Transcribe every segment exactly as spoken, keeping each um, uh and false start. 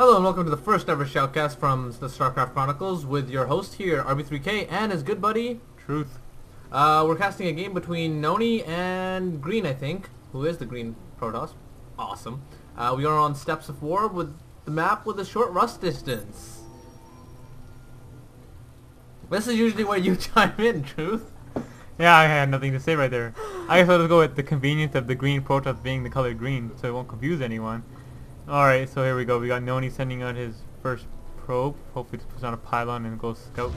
Hello and welcome to the first ever shoutcast from the StarCraft Chronicles with your host here, R B three K, and his good buddy, Truth. Uh, we're casting a game between Nony and GreeN, I think, who is the GreeN Protoss. Awesome. Uh, we are on Steps of War with the map with a short rust distance. This is usually where you chime in, Truth. Yeah, I had nothing to say right there. I guess I'll just go with the convenience of the green Protoss being the color green, so it won't confuse anyone. Alright, so here we go. We got Nony sending out his first probe. Hopefully it puts on a pylon and goes scout.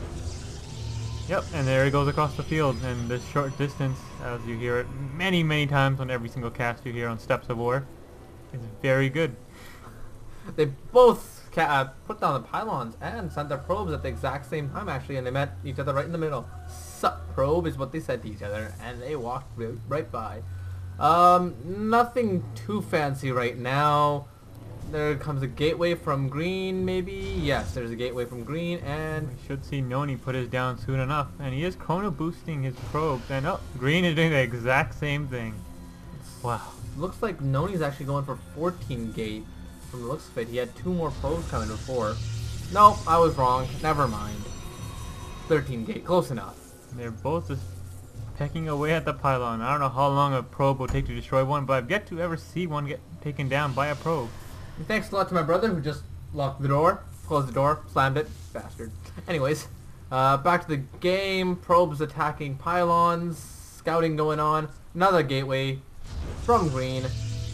Yep, and there he goes across the field. And this short distance, as you hear it many, many times on every single cast you hear on Steps of War, is very good. They both ca uh, put down the pylons and sent their probes at the exact same time, actually, and they met each other right in the middle. Sup, probe is what they said to each other, and they walked right by. Um, nothing too fancy right now. There comes a gateway from GreeN, maybe? Yes, there's a gateway from GreeN, and... We should see Nony put his down soon enough. And he is chrono boosting his probes. And oh, GreeN is doing the exact same thing. Wow. Looks like Nony's actually going for fourteen gate. From the looks of it, he had two more probes coming before. Nope, I was wrong. Never mind. thirteen gate, close enough. They're both just pecking away at the pylon. I don't know how long a probe will take to destroy one, but I've yet to ever see one get taken down by a probe. And thanks a lot to my brother who just locked the door, closed the door, slammed it, bastard. Anyways, uh, back to the game. Probes attacking pylons, scouting going on. Another gateway from GreeN.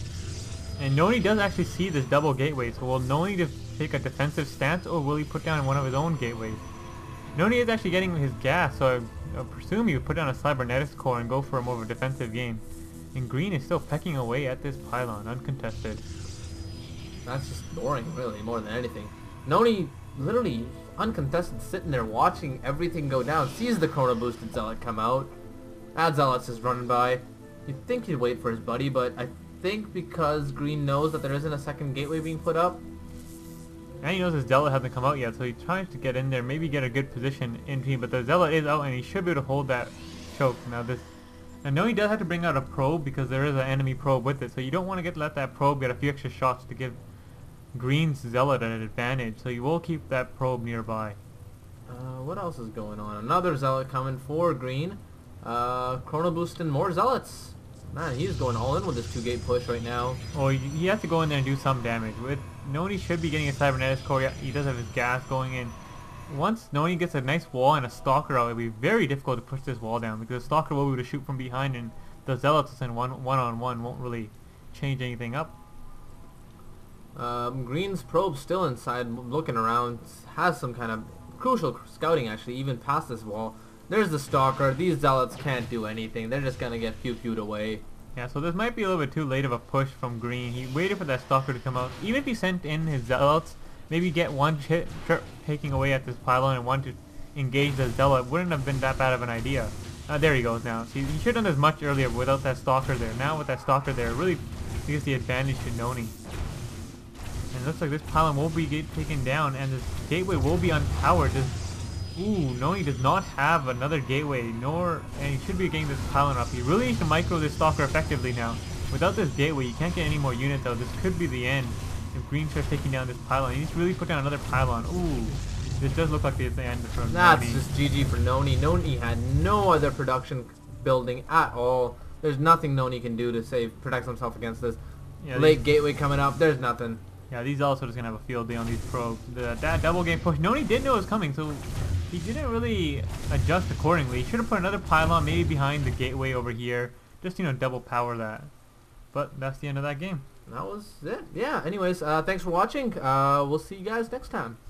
And Nony does actually see this double gateway, so will Nony just take a defensive stance, or will he put down one of his own gateways? Nony is actually getting his gas, so I, I presume he would put down a cybernetics core and go for a more of a defensive game. And GreeN is still pecking away at this pylon, uncontested. That's just boring, really, more than anything. Nony, literally, uncontested, sitting there watching everything go down, sees the chrono boosted zealot come out. That zealot's just running by. You'd think he'd wait for his buddy, but I think because GreeN knows that there isn't a second gateway being put up. And he knows his zealot hasn't come out yet, so he's trying to get in there, maybe get a good position in team, but the zealot is out and he should be able to hold that choke. Now this... And Nony does have to bring out a probe because there is an enemy probe with it, so you don't want to get let that probe get a few extra shots to give GreeN's zealot an advantage, so you will keep that probe nearby. Uh, what else is going on? Another zealot coming for GreeN. Uh, chrono boosting more zealots. Man, he's going all in with this two gate push right now. Oh, he has to go in there and do some damage. With Nony should be getting a cybernetics core. Yeah, he does have his gas going in. Once Nony gets a nice wall and a stalker out, it'll be very difficult to push this wall down because the stalker will be able to shoot from behind, and the zealots in one one on one won't really change anything up. Um, GreeN's probe still inside, looking around, has some kind of crucial scouting actually, even past this wall. There's the stalker. These zealots can't do anything. They're just gonna get pew-pewed away. Yeah, so this might be a little bit too late of a push from GreeN. He waited for that stalker to come out. Even if he sent in his zealots, maybe get one hit taking away at this pylon and one to engage the zealot wouldn't have been that bad of an idea. Uh, there he goes now. See, he should have done this much earlier without that stalker there. Now with that stalker there, it really gives the advantage to Nony. And it looks like this pylon will be get taken down, and this gateway will be unpowered. This, ooh, Nony does not have another gateway, nor, and he should be getting this pylon up. He really needs to micro this stalker effectively now. Without this gateway, you can't get any more units out. This could be the end if GreeN starts taking down this pylon. He needs to really put down another pylon. Ooh, this does look like it's the end for Nony. That's just G G for Nony. Nony had no other production building at all. There's nothing Nony can do to save, protect himself against this. Yeah, late gateway coming up. There's nothing. Yeah, these also just gonna have a field day on these probes. The, that double game push, Nony did know it was coming, so he didn't really adjust accordingly. He should have put another pylon maybe behind the gateway over here, just, you know, double power that. But that's the end of that game. That was it. Yeah, anyways, uh, thanks for watching. Uh, we'll see you guys next time.